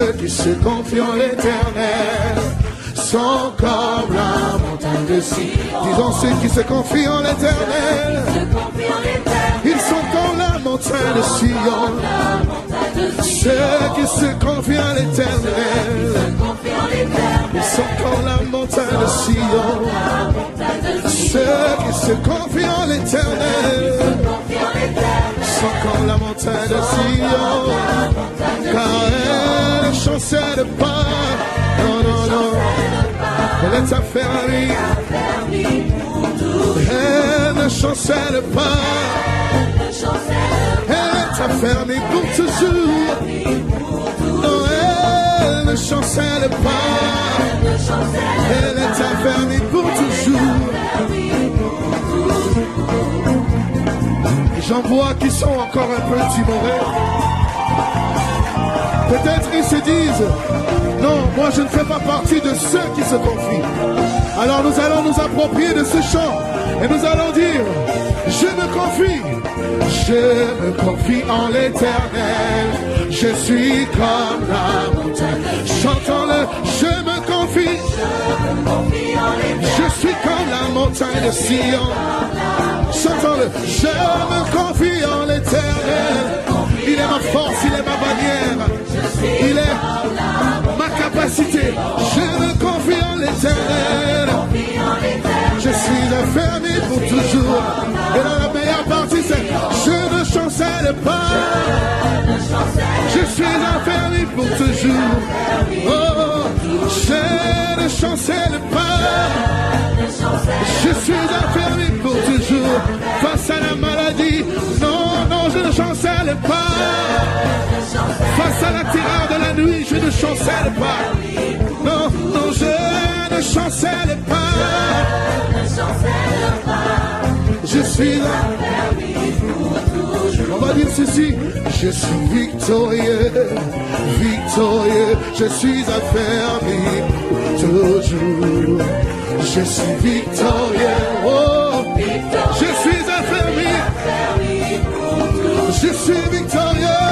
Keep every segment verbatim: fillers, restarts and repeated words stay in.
Qui se confient en l'éternel sont comme la montagne de Sion. Disons ceux qui se confient en l'éternel, ils sont comme la montagne de Sion. Ceux qui se confient en l'éternel, ils sont comme la montagne de Sion. Ceux qui se confient en l'éternel sont comme la montagne de Sion. Car elle ne chancelle pas. Non, non, non. Elle est affermie. Elle ne chancelle pas. Elle est affermie pour toujours. Non, elle ne chancelle pas. Elle est affermie pour toujours. J'en vois qui sont encore un peu timorés. Peut-être ils se disent, non, moi je ne fais pas partie de ceux qui se confient. Alors nous allons nous approprier de ce chant et nous allons dire, je me confie, je me confie en l'éternel. Je suis comme la montagne. Chantons-le, je me confie. Je suis comme la montagne de Sion. Chantons-le, je me confie en l'éternel. Il est ma force, il est ma bannière. Il est ma capacité. Je me confie en l'éternel. Je suis affermi pour toujours. Et dans la meilleure partie, c'est je ne chancelle pas. Je suis affermi pour toujours. Oh, je ne chancelle pas. Je suis affermi pour toujours. Face à la maladie, non, non, je ne chancelle pas. Face à la terreur de la nuit, je ne chancelle pas. Non, non, je ne chancelle pas. Je suis là. On va dire ceci. Je suis victorieux, victorieux. Je suis affermi toujours. Je suis victorieux. Oh, je suis affermi. Je suis victorieux.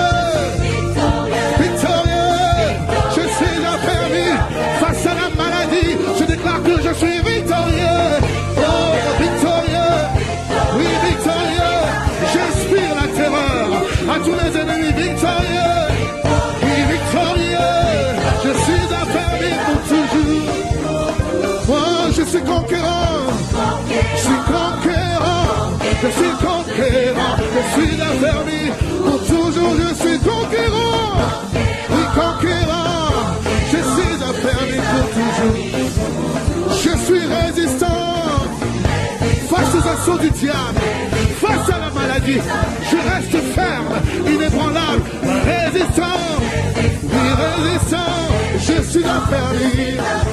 Victorieux. Je suis affermi. Face à la maladie, je déclare que je suis victorieux. Oh, victorieux. Oui, victorieux. J'inspire la terreur à tous les ennemis. Victorieux. Oui, victorieux. Je suis affermi pour toujours. Moi, je suis conquérant. Je suis conquérant. Je suis conquérant. Je suis affermi pour toujours. Je suis conquérant. Oui, conquérant. Je suis affermi pour toujours. Je suis résistant face aux assauts du diable, face à la maladie. Je reste ferme, inébranlable, résistant. Oui, résistant. Je suis affermi.